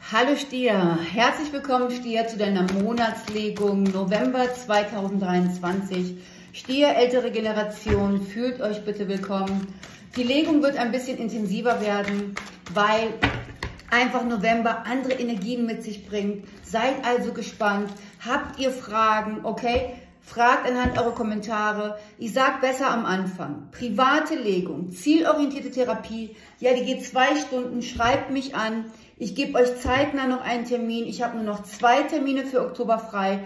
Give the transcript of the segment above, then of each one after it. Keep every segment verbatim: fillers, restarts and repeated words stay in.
Hallo Stier, herzlich willkommen Stier zu deiner Monatslegung November zweitausenddreiundzwanzig. Stier, ältere Generation, fühlt euch bitte willkommen. Die Legung wird ein bisschen intensiver werden, weil einfach November andere Energien mit sich bringt. Seid also gespannt. Habt ihr Fragen, okay? Fragt anhand eurer Kommentare. Ich sage besser am Anfang. Private Legung, zielorientierte Therapie. Ja, die geht zwei Stunden. Schreibt mich an. Ich gebe euch zeitnah noch einen Termin. Ich habe nur noch zwei Termine für Oktober frei.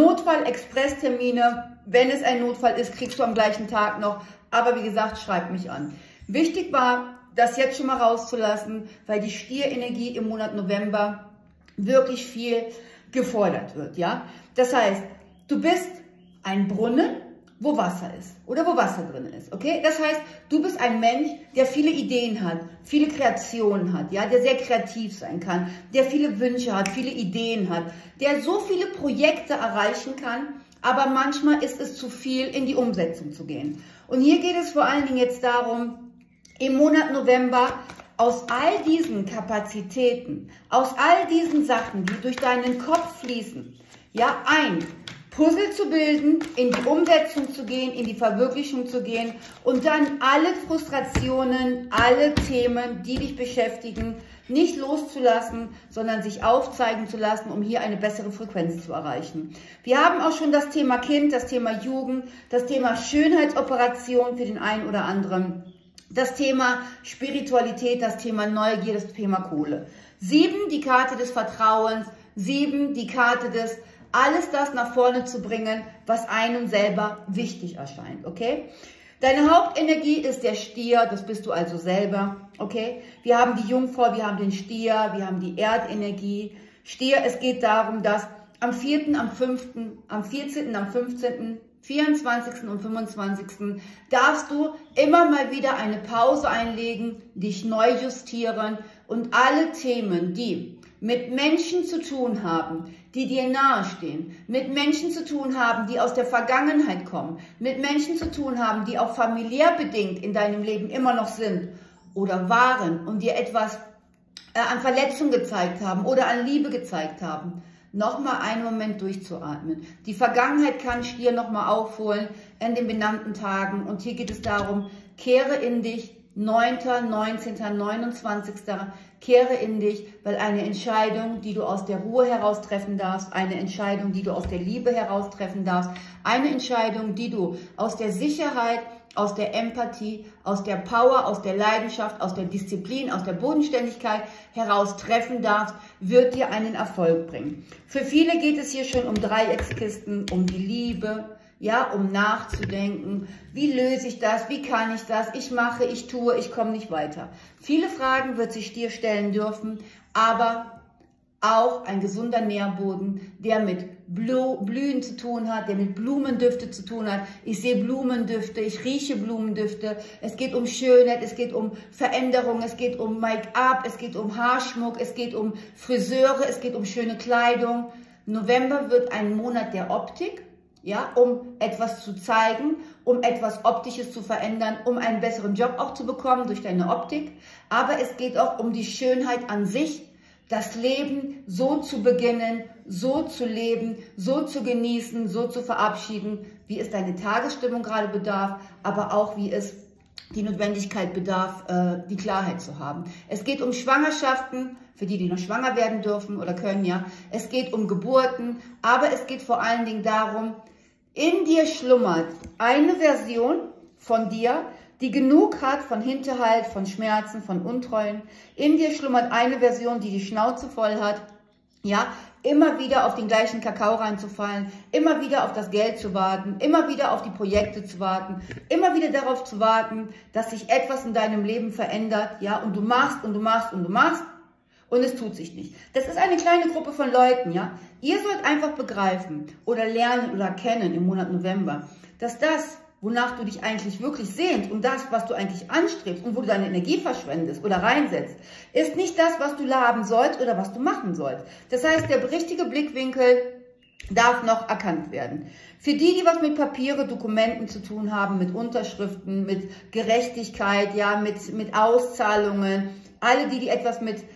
Notfall-Express-Termine. Wenn es ein Notfall ist, kriegst du am gleichen Tag noch. Aber wie gesagt, schreibt mich an. Wichtig war, das jetzt schon mal rauszulassen, weil die Stierenergie im Monat November wirklich viel gefordert wird. Ja, das heißt, du bist ein Brunnen, wo Wasser ist oder wo Wasser drin ist, okay? Das heißt, du bist ein Mensch, der viele Ideen hat, viele Kreationen hat, ja, der sehr kreativ sein kann, der viele Wünsche hat, viele Ideen hat, der so viele Projekte erreichen kann, aber manchmal ist es zu viel, in die Umsetzung zu gehen. Und hier geht es vor allen Dingen jetzt darum, im Monat November aus all diesen Kapazitäten, aus all diesen Sachen, die durch deinen Kopf fließen, ja, ein Puzzle zu bilden, in die Umsetzung zu gehen, in die Verwirklichung zu gehen und dann alle Frustrationen, alle Themen, die dich beschäftigen, nicht loszulassen, sondern sich aufzeigen zu lassen, um hier eine bessere Frequenz zu erreichen. Wir haben auch schon das Thema Kind, das Thema Jugend, das Thema Schönheitsoperation für den einen oder anderen, das Thema Spiritualität, das Thema Neugier, das Thema Kohle. Sieben, die Karte des Vertrauens, sieben, die Karte des alles das nach vorne zu bringen, was einem selber wichtig erscheint, okay? Deine Hauptenergie ist der Stier, das bist du also selber, okay? Wir haben die Jungfrau, wir haben den Stier, wir haben die Erdenergie. Stier, es geht darum, dass am vierten, am fünften, am vierzehnten, am fünfzehnten, vierundzwanzigsten und fünfundzwanzigsten darfst du immer mal wieder eine Pause einlegen, dich neu justieren und alle Themen, die mit Menschen zu tun haben, die dir nahestehen, mit Menschen zu tun haben, die aus der Vergangenheit kommen, mit Menschen zu tun haben, die auch familiär bedingt in deinem Leben immer noch sind oder waren und dir etwas äh, an Verletzung gezeigt haben oder an Liebe gezeigt haben. Nochmal einen Moment durchzuatmen. Die Vergangenheit kann Stier nochmal aufholen in den benannten Tagen und hier geht es darum, kehre in dich, neunten, neunzehnten, neunundzwanzigsten Kehre in dich, weil eine Entscheidung, die du aus der Ruhe heraus treffen darfst, eine Entscheidung, die du aus der Liebe heraus treffen darfst, eine Entscheidung, die du aus der Sicherheit, aus der Empathie, aus der Power, aus der Leidenschaft, aus der Disziplin, aus der Bodenständigkeit heraus treffen darfst, wird dir einen Erfolg bringen. Für viele geht es hier schon um Dreieckskisten, um die Liebe, ja, um nachzudenken, wie löse ich das, wie kann ich das, ich mache, ich tue, ich komme nicht weiter. Viele Fragen wird sich dir stellen dürfen, aber auch ein gesunder Nährboden, der mit Blühen zu tun hat, der mit Blumendüfte zu tun hat. Ich sehe Blumendüfte, ich rieche Blumendüfte. Es geht um Schönheit, es geht um Veränderung, es geht um Make-up, es geht um Haarschmuck, es geht um Friseure, es geht um schöne Kleidung. November wird ein Monat der Optik. Ja, um etwas zu zeigen, um etwas Optisches zu verändern, um einen besseren Job auch zu bekommen durch deine Optik. Aber es geht auch um die Schönheit an sich, das Leben so zu beginnen, so zu leben, so zu genießen, so zu verabschieden, wie es deine Tagesstimmung gerade bedarf, aber auch wie es die Notwendigkeit bedarf, die Klarheit zu haben. Es geht um Schwangerschaften, für die, die noch schwanger werden dürfen oder können, ja. Es geht um Geburten, aber es geht vor allen Dingen darum, in dir schlummert eine Version von dir, die genug hat von Hinterhalt, von Schmerzen, von Untreuen. In dir schlummert eine Version, die die Schnauze voll hat, ja, immer wieder auf den gleichen Kakao reinzufallen, immer wieder auf das Geld zu warten, immer wieder auf die Projekte zu warten, immer wieder darauf zu warten, dass sich etwas in deinem Leben verändert, ja, und du machst und du machst und du machst und es tut sich nicht. Das ist eine kleine Gruppe von Leuten, ja. Ihr sollt einfach begreifen oder lernen oder erkennen im Monat November, dass das, wonach du dich eigentlich wirklich sehnst und das, was du eigentlich anstrebst und wo du deine Energie verschwendest oder reinsetzt, ist nicht das, was du haben sollst oder was du machen sollst. Das heißt, der richtige Blickwinkel darf noch erkannt werden. Für die, die was mit Papiere, Dokumenten zu tun haben, mit Unterschriften, mit Gerechtigkeit, ja, mit, mit Auszahlungen, alle die, die etwas mit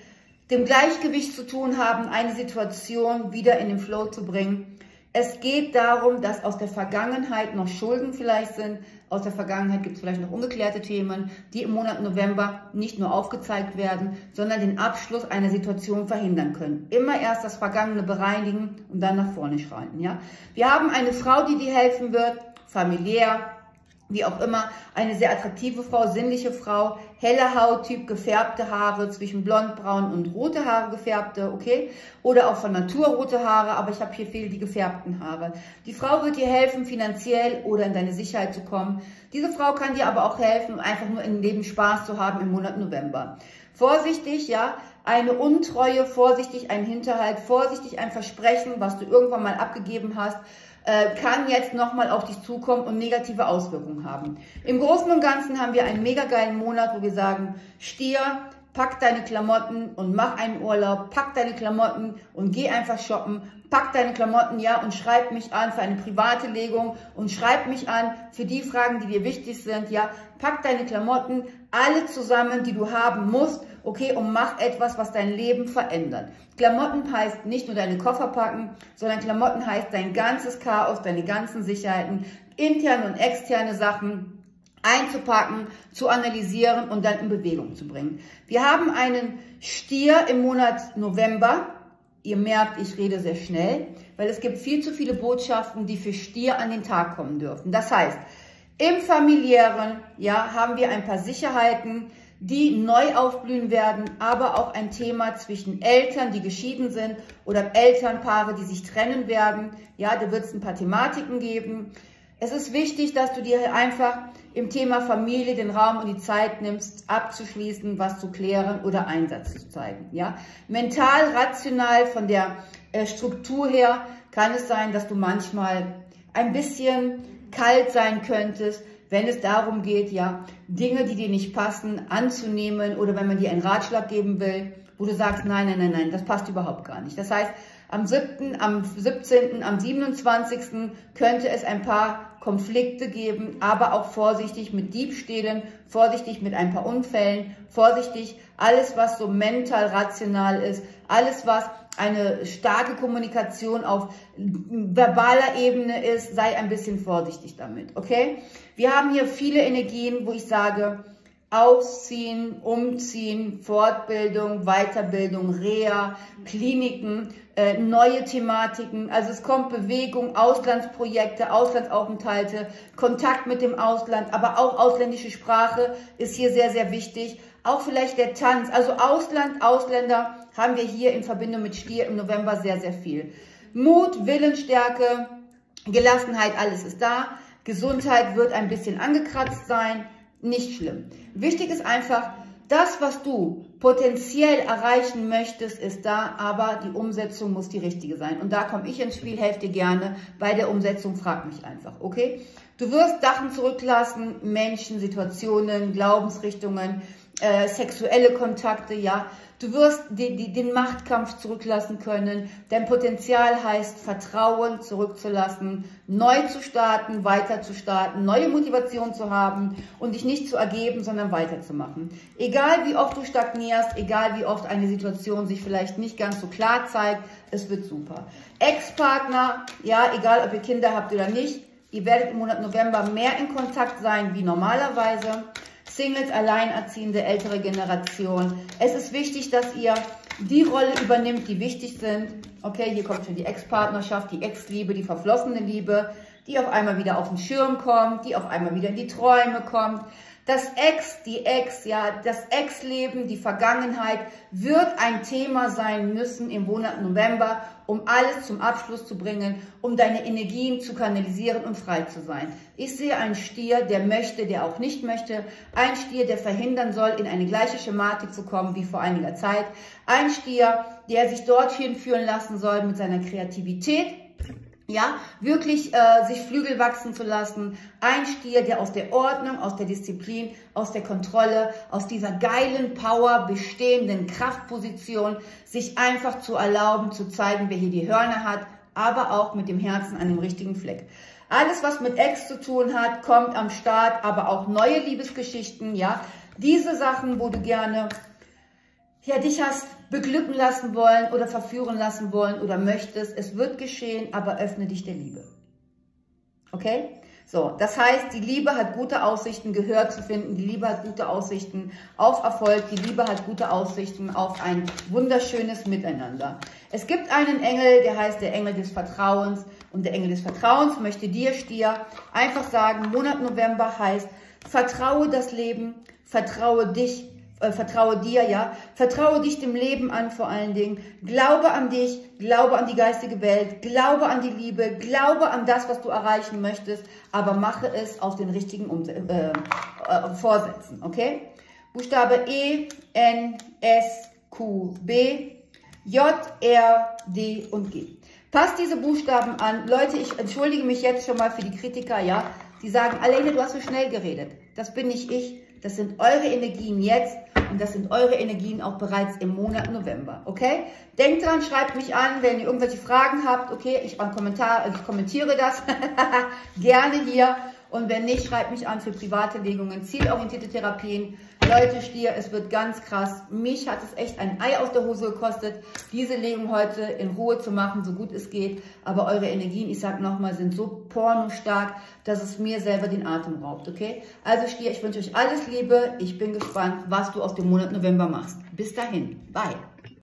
dem Gleichgewicht zu tun haben, eine Situation wieder in den Flow zu bringen. Es geht darum, dass aus der Vergangenheit noch Schulden vielleicht sind. Aus der Vergangenheit gibt es vielleicht noch ungeklärte Themen, die im Monat November nicht nur aufgezeigt werden, sondern den Abschluss einer Situation verhindern können. Immer erst das Vergangene bereinigen und dann nach vorne schreiten. Ja? Wir haben eine Frau, die dir helfen wird, familiär, wie auch immer, eine sehr attraktive Frau, sinnliche Frau, helle Hauttyp, gefärbte Haare, zwischen blond, braun und rote Haare gefärbte, okay? Oder auch von Natur rote Haare, aber ich habe hier viel die gefärbten Haare. Die Frau wird dir helfen, finanziell oder in deine Sicherheit zu kommen. Diese Frau kann dir aber auch helfen, einfach nur im Leben Spaß zu haben im Monat November. Vorsichtig, ja, eine Untreue, vorsichtig ein Hinterhalt, vorsichtig ein Versprechen, was du irgendwann mal abgegeben hast, kann jetzt nochmal auf dich zukommen und negative Auswirkungen haben. Im Großen und Ganzen haben wir einen mega geilen Monat, wo wir sagen, Stier, pack deine Klamotten und mach einen Urlaub, pack deine Klamotten und geh einfach shoppen, pack deine Klamotten, ja, und schreib mich an für eine private Legung und schreib mich an für die Fragen, die dir wichtig sind, ja, pack deine Klamotten, alle zusammen, die du haben musst, okay, und mach etwas, was dein Leben verändert. Klamotten heißt nicht nur deine Koffer packen, sondern Klamotten heißt dein ganzes Chaos, deine ganzen Sicherheiten, interne und externe Sachen einzupacken, zu analysieren und dann in Bewegung zu bringen. Wir haben einen Stier im Monat November. Ihr merkt, ich rede sehr schnell, weil es gibt viel zu viele Botschaften, die für Stier an den Tag kommen dürfen. Das heißt, im Familiären, ja, haben wir ein paar Sicherheiten, die neu aufblühen werden, aber auch ein Thema zwischen Eltern, die geschieden sind, oder Elternpaare, die sich trennen werden. Ja, da wird es ein paar Thematiken geben. Es ist wichtig, dass du dir einfach im Thema Familie den Raum und die Zeit nimmst, abzuschließen, was zu klären oder Einsatz zu zeigen. Ja, mental, rational, von der äh, Struktur her kann es sein, dass du manchmal ein bisschen kalt sein könntest, wenn es darum geht, ja, Dinge, die dir nicht passen, anzunehmen, oder wenn man dir einen Ratschlag geben will, wo du sagst, nein, nein, nein, nein, das passt überhaupt gar nicht. Das heißt, am siebten, am siebzehnten, am siebenundzwanzigsten könnte es ein paar Konflikte geben, aber auch vorsichtig mit Diebstählen, vorsichtig mit ein paar Unfällen, vorsichtig alles, was so mental rational ist, alles, was eine starke Kommunikation auf verbaler Ebene ist, sei ein bisschen vorsichtig damit, okay? Wir haben hier viele Energien, wo ich sage, Ausziehen, Umziehen, Fortbildung, Weiterbildung, Reha, Kliniken, äh, neue Thematiken. Also es kommt Bewegung, Auslandsprojekte, Auslandsaufenthalte, Kontakt mit dem Ausland, aber auch ausländische Sprache ist hier sehr, sehr wichtig. Auch vielleicht der Tanz, also Ausland, Ausländer haben wir hier in Verbindung mit Stier im November sehr, sehr viel. Mut, Willensstärke, Gelassenheit, alles ist da. Gesundheit wird ein bisschen angekratzt sein. Nicht schlimm. Wichtig ist einfach, das, was du potenziell erreichen möchtest, ist da, aber die Umsetzung muss die richtige sein. Und da komme ich ins Spiel, helfe dir gerne bei der Umsetzung, frag mich einfach, okay? Du wirst Sachen zurücklassen, Menschen, Situationen, Glaubensrichtungen, äh, sexuelle Kontakte, ja. Du wirst die, die, den Machtkampf zurücklassen können. Dein Potenzial heißt, Vertrauen zurückzulassen, neu zu starten, weiter zu starten, neue Motivation zu haben und dich nicht zu ergeben, sondern weiterzumachen. Egal wie oft du stagnierst, egal wie oft eine Situation sich vielleicht nicht ganz so klar zeigt, es wird super. Ex-Partner, ja, egal ob ihr Kinder habt oder nicht, ihr werdet im Monat November mehr in Kontakt sein wie normalerweise. Singles, Alleinerziehende, ältere Generation. Es ist wichtig, dass ihr die Rolle übernimmt, die wichtig sind. Okay, hier kommt schon die Ex-Partnerschaft, die Ex-Liebe, die verflossene Liebe, die auf einmal wieder auf den Schirm kommt, die auf einmal wieder in die Träume kommt. Das Ex, die Ex, ja, das Ex-Leben, die Vergangenheit wird ein Thema sein müssen im Monat November, um alles zum Abschluss zu bringen, um deine Energien zu kanalisieren und frei zu sein. Ich sehe einen Stier, der möchte, der auch nicht möchte. Ein Stier, der verhindern soll, in eine gleiche Schematik zu kommen wie vor einiger Zeit. Ein Stier, der sich dorthin führen lassen soll mit seiner Kreativität. Ja, wirklich äh, sich Flügel wachsen zu lassen. Ein Stier, der aus der Ordnung, aus der Disziplin, aus der Kontrolle, aus dieser geilen Power bestehenden Kraftposition sich einfach zu erlauben, zu zeigen, wer hier die Hörner hat, aber auch mit dem Herzen an dem richtigen Fleck. Alles, was mit Ex zu tun hat, kommt am Start, aber auch neue Liebesgeschichten, ja. Diese Sachen, wo du gerne, ja, dich hast beglücken lassen wollen oder verführen lassen wollen oder möchtest. Es wird geschehen, aber öffne dich der Liebe. Okay? So, das heißt, die Liebe hat gute Aussichten, Gehör zu finden. Die Liebe hat gute Aussichten auf Erfolg. Die Liebe hat gute Aussichten auf ein wunderschönes Miteinander. Es gibt einen Engel, der heißt der Engel des Vertrauens. Und der Engel des Vertrauens möchte dir, Stier, einfach sagen, Monat November heißt, vertraue das Leben, vertraue dich, äh, vertraue dir, ja, vertraue dich dem Leben an vor allen Dingen, glaube an dich, glaube an die geistige Welt, glaube an die Liebe, glaube an das, was du erreichen möchtest, aber mache es aus den richtigen um äh, äh, Vorsätzen, okay? Buchstabe E, N, S, Q, B, J, R, D und G. Passt diese Buchstaben an. Leute, ich entschuldige mich jetzt schon mal für die Kritiker, ja. Die sagen, Alene, du hast so schnell geredet. Das bin nicht ich. Das sind eure Energien jetzt und das sind eure Energien auch bereits im Monat November, okay? Denkt dran, schreibt mich an, wenn ihr irgendwelche Fragen habt, okay? Ich, Kommentar, ich kommentiere das gerne hier. Und wenn nicht, schreibt mich an für private Legungen, zielorientierte Therapien. Leute, Stier, es wird ganz krass. Mich hat es echt ein Ei aus der Hose gekostet, diese Legung heute in Ruhe zu machen, so gut es geht. Aber eure Energien, ich sag nochmal, sind so pornostark, dass es mir selber den Atem raubt, okay? Also Stier, ich wünsche euch alles Liebe. Ich bin gespannt, was du aus dem Monat November machst. Bis dahin. Bye.